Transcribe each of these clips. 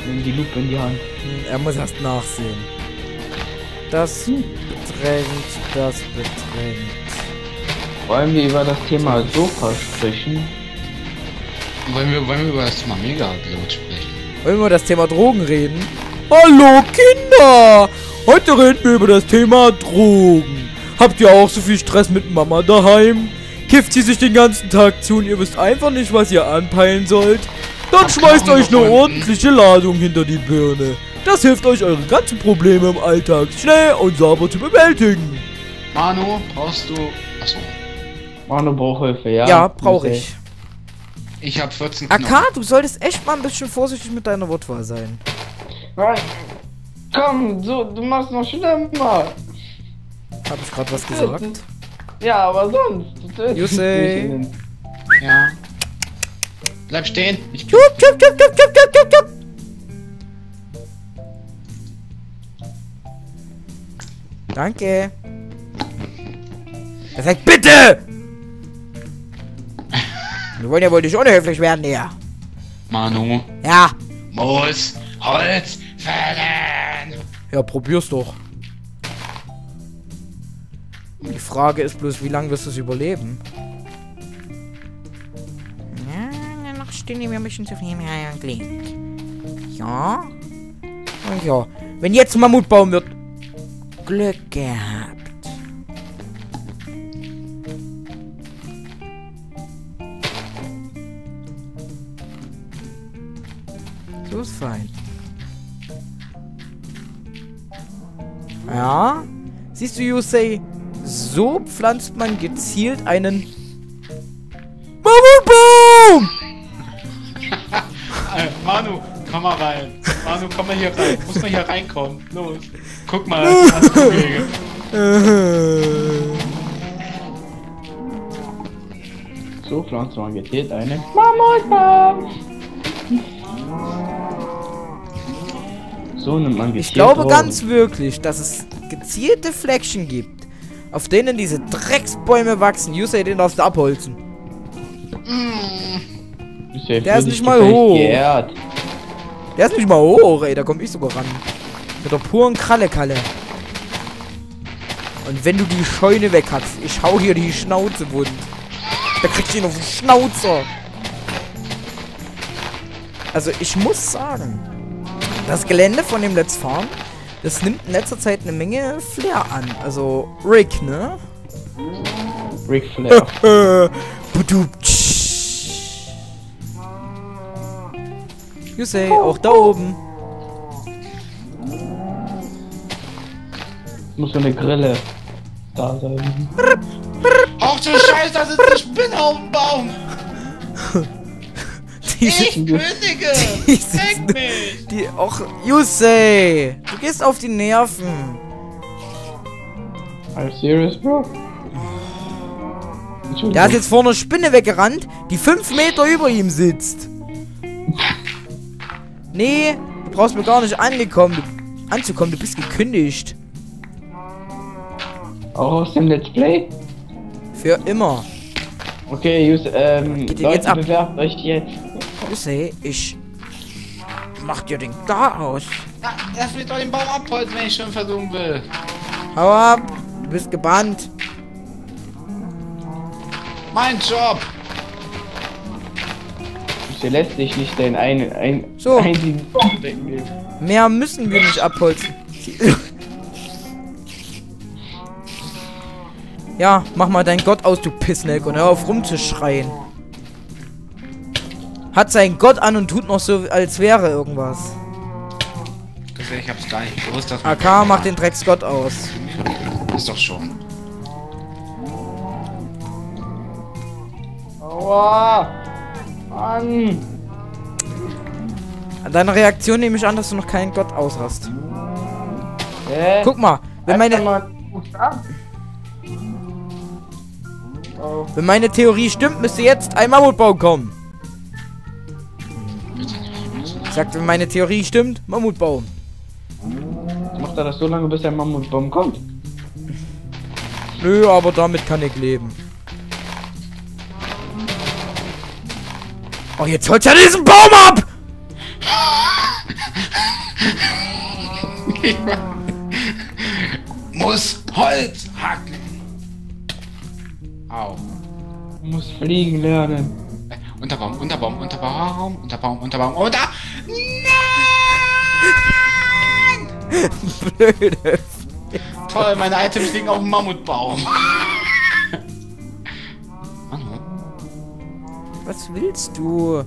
Nimm die Lupe in die Hand. Er muss erst nachsehen. Das bedrängt, das bedrängt. Wollen wir über das Thema Sofa sprechen? Wollen wir über das Thema Mega-Upload sprechen? Wollen wir über das Thema Drogen reden? Hallo Kinder! Heute reden wir über das Thema Drogen. Habt ihr auch so viel Stress mit Mama daheim? Kifft sie sich den ganzen Tag zu und ihr wisst einfach nicht, was ihr anpeilen sollt? Dann schmeißt euch eine ordentliche Ladung hinter die Birne. Das hilft euch, eure ganzen Probleme im Alltag schnell und sauber zu bewältigen. Manu, brauchst du... Achso. Manu braucht Hilfe, ja? Ja, brauche ich. Ich habe 14 Knochen. AK, du solltest echt mal ein bisschen vorsichtig mit deiner Wortwahl sein. Komm, so, du machst noch schlimmer. Hab ich gerade was gesagt? Ja, aber sonst. You say. Ja. Bleib stehen. Ich bin... Chup, chup, chup, chup, chup, chup, chup, chup. Danke. Er sagt bitte! Wir wollen ja wohl nicht unhöflich werden, ja. Manu. Ja. Muss Holz fällen. Ja, probier's doch. Die Frage ist bloß, wie lange wirst du es überleben? Ja, noch stehen wir ein bisschen zu viel mehr klingt. Ja. Und ja. Wenn jetzt ein Mammutbaum wird. Glück gehabt. So ist fein. Ja. Siehst du, Yusei? So pflanzt man gezielt einen Mammutbaum! Manu, komm mal rein. Manu, komm mal hier rein. Muss mal hier reinkommen. Los. Guck mal, das Kollege. So pflanzt man gezielt eine Mammutbaum. So nimmt man gezielt Ich glaube Drogen. ganz wirklich, dass es gezielte Fleckchen gibt, auf denen diese Drecksbäume wachsen. Yusei, den darfst du abholzen. Der ist nicht mal hoch. Geehrt. Der ist nicht mal hoch, ey. Da komm ich sogar ran. Mit der puren Kralle-Kalle. Und wenn du die Scheune weg hast, ich hau hier die Schnauze wund. Da kriegst du ihn auf den Schnauzer. Also ich muss sagen, das Gelände von dem Let's Farm, das nimmt in letzter Zeit eine Menge Flair an. Also Rick, ne? Ric Flair. Yusei, auch da oben. Muss so eine Grille da sein. Ach du Scheiße, da sind die Spinnen auf dem Baum. Ich kündige. Leck mich. Die auch Yusei, du gehst auf die Nerven. Are you serious, bro? Der hat jetzt vorne eine Spinne weggerannt, die 5 Meter über ihm sitzt. Nee, du brauchst mir gar nicht anzukommen, du bist gekündigt. Auch aus dem Let's Play? Für immer. Okay, Geht ihr jetzt Leute, ab? bewerbt euch jetzt. Yusei, ich mach dir den Gar aus. Na, lass mich doch den Baum abholzen, wenn ich schon versuchen will. Hau ab, du bist gebannt. Mein Job. Du lässt dich nicht deinen So. einzigen Baum wegnehmen. Mehr müssen wir nicht abholzen. Ja, mach mal deinen Gott aus, du Pissneck, und hör auf rumzuschreien. Hat seinen Gott an und tut noch so, als wäre irgendwas. Ich hab's gar nicht gewusst, dass AK macht den Drecksgott aus. ist doch schon. Aua! Mann! An deiner Reaktion nehme ich an, dass du noch keinen Gott aus hast. Hä? Guck mal, wenn Oh. meine Theorie stimmt, müsste jetzt ein Mammutbaum kommen. Ich sagte, wenn meine Theorie stimmt, Mammutbaum. Macht er das so lange, bis der Mammutbaum kommt? Nö, aber damit kann ich leben. Oh, jetzt holt er diesen Baum ab! Muss Holz hacken. Au. Muss fliegen lernen. Unterbaum, Unterbaum, Unterbaum, Unterbaum, Unterbaum, unter... Blöde. Toll, meine Items liegen auf dem Mammutbaum. Manu, Was willst du?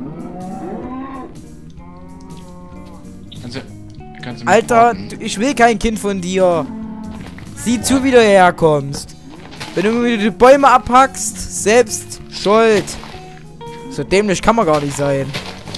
kannst du Alter, mitwarten? ich will kein Kind von dir. Sieh zu, wie du herkommst. Wenn du mir die Bäume abhackst, selbst schuld. So dämlich kann man gar nicht sein.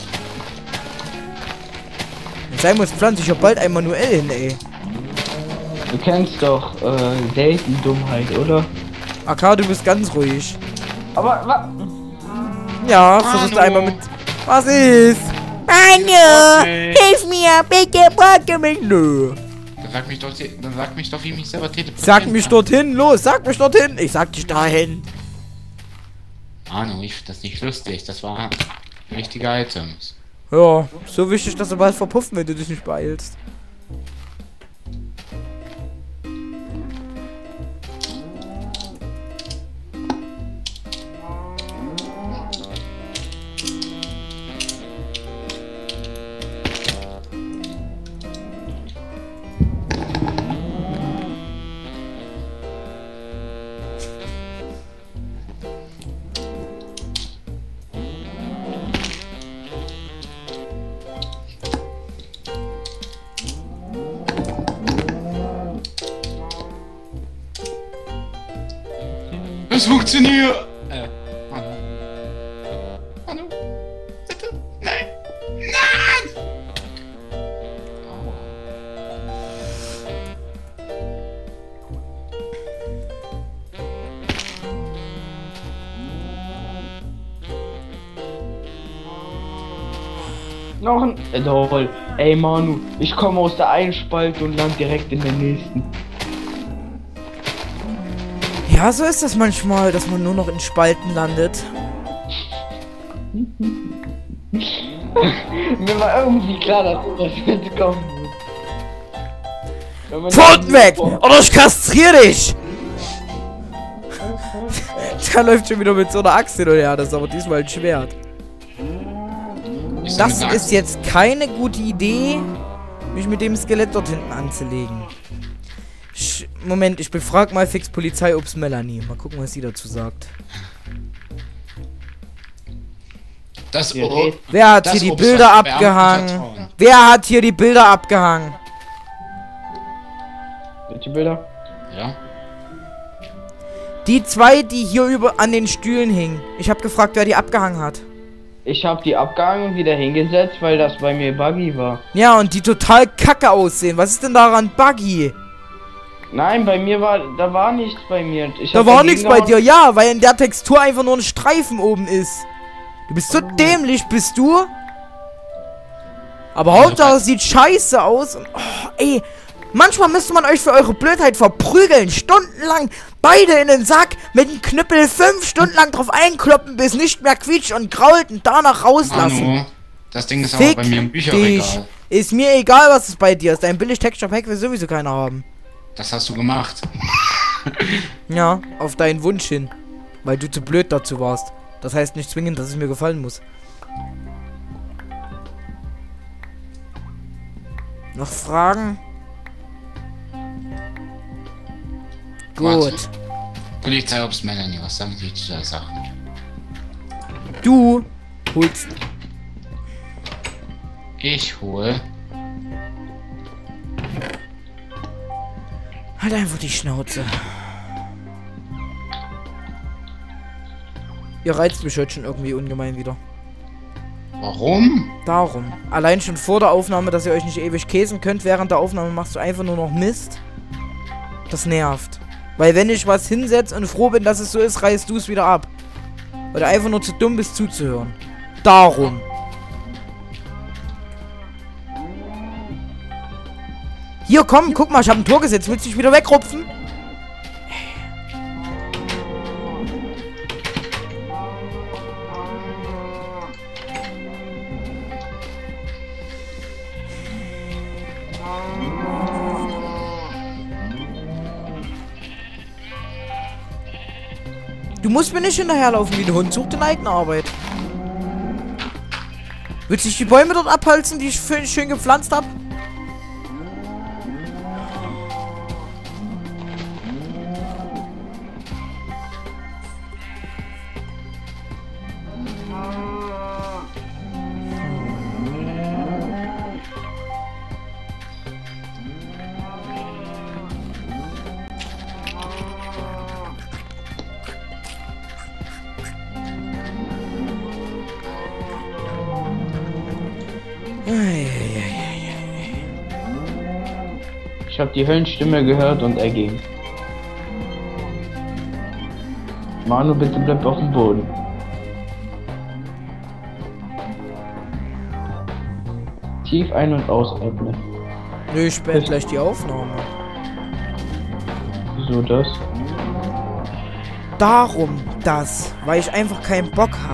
Wenn sein muss, pflanze ich ja bald ein manuell hin, ey. Du kennst doch Daten-Dummheit, oder? AK, du bist ganz ruhig. Aber was? Ja, versuchst du einmal mit... Was ist? Manu, Okay. hilf mir, bitte, warte mich. Nö. Dann sag mich doch, wie ich mich selber teleportieren Sag mich kann. dorthin, los, sag mich dorthin. Ich sag dich dahin. Manu, ich finde das nicht lustig. Das waren richtige Items. Ja, so wichtig, dass du bald verpuffen, wenn du dich nicht beeilst. Es funktioniert! Manu. Manu, bitte. Nein! Nein! Aua. Noch ein... Toll. Ey Manu, ich komme aus der einen Spalte und land direkt in der nächsten. Ja, so ist das manchmal, dass man nur noch in Spalten landet. Mir war irgendwie klar, dass das jetzt kommen muss. Wenn man Pfoten weg! Oder ich kastriere dich! Der läuft schon wieder mit so einer Axt hin und her, das ist aber diesmal ein Schwert. Das ist jetzt keine gute Idee, mich mit dem Skelett dort hinten anzulegen. Moment, ich befrag mal fix Polizei ob's Melanie. Mal gucken, was sie dazu sagt. Das Ja, Wer hat Das hier die Obst Bilder hat Beamten abgehangen? vertrauen. Wer hat hier die Bilder abgehangen? Welche Bilder? Ja. Die zwei, die hier über an den Stühlen hingen. Ich habe gefragt, wer die abgehangen hat. Ich habe die abgehangen und wieder hingesetzt, weil das bei mir buggy war. Ja, und die total kacke aussehen. Was ist denn daran buggy? Nein, bei mir war... Da war nichts bei mir. Ich Da hab war dagegen nichts bei gehauen. dir, ja, weil in der Textur einfach nur ein Streifen oben ist. Du bist so dämlich, bist du? Aber Hauptsache, es sieht scheiße aus. Und, oh, ey, manchmal müsste man euch für eure Blödheit verprügeln. Stundenlang beide in den Sack mit dem Knüppel 5 Stunden lang drauf einkloppen, bis nicht mehr quietscht und grault und danach rauslassen. Manu, das Ding ist aber Fick bei mir im Bücherregal. dich. Ist mir egal, was es bei dir ist. Dein billig Texture Pack will sowieso keiner haben. Das hast du gemacht. Ja, auf deinen Wunsch hin. Weil du zu blöd dazu warst. Das heißt nicht zwingend, dass es mir gefallen muss. Noch Fragen? Warte. Gut. Polizei ob's Melanie, was sagen Sie zu der Sache? Du holst... Ich hole. Halt einfach die Schnauze. Ihr reizt mich heute schon irgendwie ungemein wieder. Warum? Darum. Allein schon vor der Aufnahme, dass ihr euch nicht ewig käsen könnt. Während der Aufnahme machst du einfach nur noch Mist. Das nervt. Weil wenn ich was hinsetze und froh bin, dass es so ist, reißt du es wieder ab. Weil du einfach nur zu dumm bist zuzuhören. Darum. Hier, komm, guck mal, ich habe ein Tor gesetzt. Willst du dich wieder wegrupfen? Du musst mir nicht hinterherlaufen wie ein Hund. Such deine eigene Arbeit. Willst du dich die Bäume dort abholzen, die ich schön gepflanzt habe? Ich habe die Höllenstimme gehört und er ging. Manu, bitte bleib auf dem Boden. Tief ein- und ausatmen. Nö, ich beende gleich die Aufnahme. Wieso das? Darum das, weil ich einfach keinen Bock hab.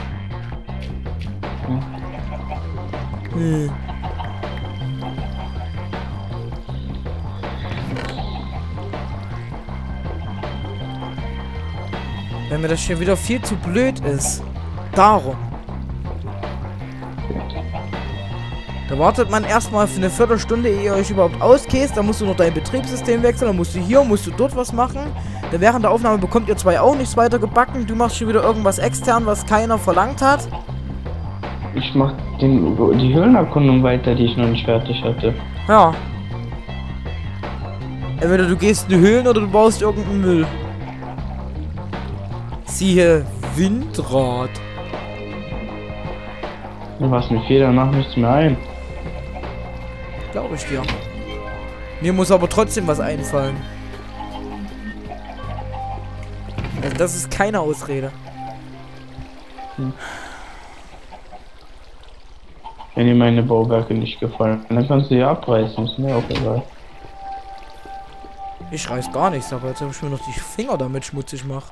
Hm. Wenn mir das schon wieder viel zu blöd ist. Darum. Da wartet man erstmal für eine Viertelstunde, ehe ihr euch überhaupt auskäst. Dann musst du noch dein Betriebssystem wechseln. Dann musst du hier, musst du dort was machen. Dann während der Aufnahme bekommt ihr zwei auch nichts weiter gebacken. Du machst schon wieder irgendwas extern, was keiner verlangt hat. Ich mach die Höhlenerkundung weiter, die ich noch nicht fertig hatte. Ja. Entweder du gehst in die Höhlen oder du baust irgendeinen Müll. Siehe Windrad. Was mit viel, danach nichts mehr ein. Glaube ich dir. Mir muss aber trotzdem was einfallen. Also das ist keine Ausrede. Wenn dir meine Bauwerke nicht gefallen, dann kannst du die abreißen, ist mir auch egal. Ich reiß gar nichts, aber jetzt habe ich mir noch die Finger damit schmutzig mache.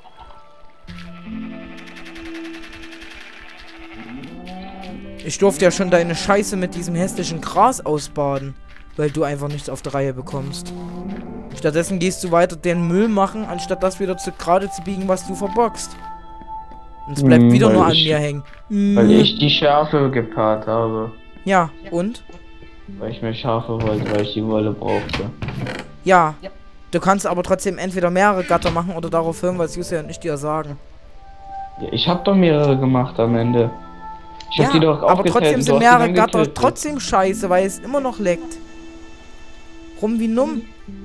Ich durfte ja schon deine Scheiße mit diesem hässlichen Gras ausbaden, weil du einfach nichts auf der Reihe bekommst. Stattdessen gehst du weiter den Müll machen, anstatt das wieder gerade zu biegen, was du verbockst. Und es bleibt wieder nur an mir hängen. Weil ich die Schafe gepaart habe. Ja, und? Weil ich mehr Schafe wollte, weil ich die Wolle brauchte. Ja. Du kannst aber trotzdem entweder mehrere Gatter machen oder darauf hören, was Jussi und ich dir sagen. Ja, ich habe doch mehrere gemacht am Ende. Ich Ja, hab die doch aber aufgezählt trotzdem und sind du hast die mehrere dann Gatter getötet. trotzdem scheiße, weil es immer noch leckt. Rum wie numm.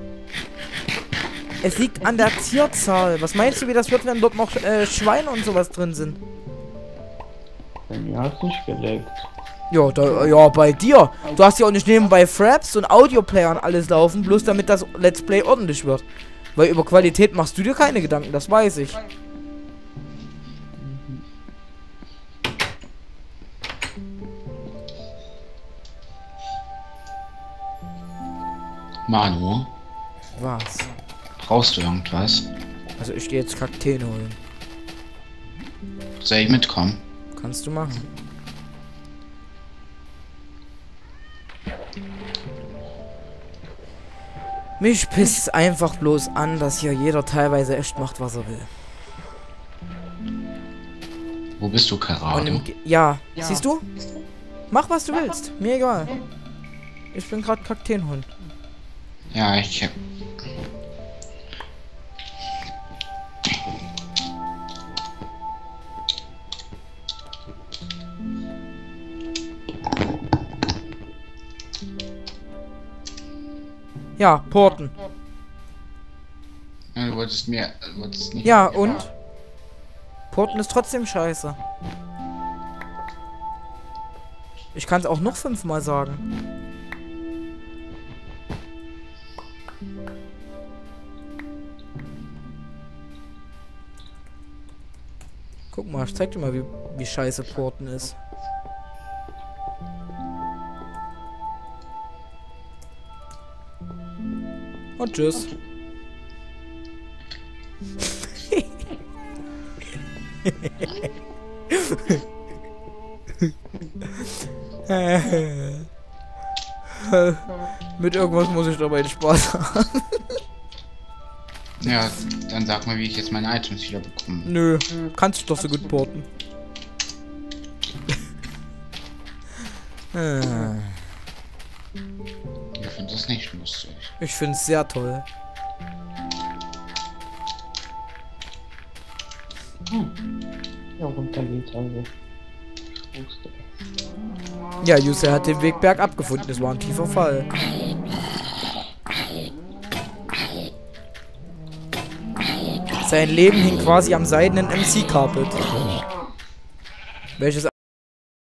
Es liegt an der Tierzahl. Was meinst du, wie das wird, wenn dort noch Schweine und sowas drin sind? Bei mir hat's nicht geleckt. Ja, ja, bei dir. Du hast ja auch nicht nebenbei Fraps und Audioplayer und alles laufen, bloß damit das Let's Play ordentlich wird. Weil über Qualität machst du dir keine Gedanken, das weiß ich. Manu, Was? brauchst du irgendwas? Also ich gehe jetzt Kakteen holen. Soll ich mitkommen? Kannst du machen. Mich pisst einfach bloß an, dass hier jeder teilweise echt macht, was er will. Wo bist du Und gerade? ja, siehst du? Mach, was du willst. Mir egal. Ich bin gerade Kakteen holen. Ja, ich... Ja, Porten. Ja, du wolltest mir... Du wolltest nicht... Ja, und? Porten ist trotzdem scheiße. Ich kann es auch noch 5-mal sagen. Guck mal, ich zeig dir mal, wie scheiße Porten ist. Und tschüss. Mit irgendwas muss ich dabei Spaß haben. Ja, dann sag mal, wie ich jetzt meine Items wieder bekomme. Nö, kannst du doch so gut porten. Ich finde das nicht lustig. Ich finde es sehr toll. Ja, runter geht's also. Ja, Jussi hat den Weg bergab gefunden. Es war ein tiefer Fall. Sein Leben hing quasi am seidenen MC-Carpet. Welches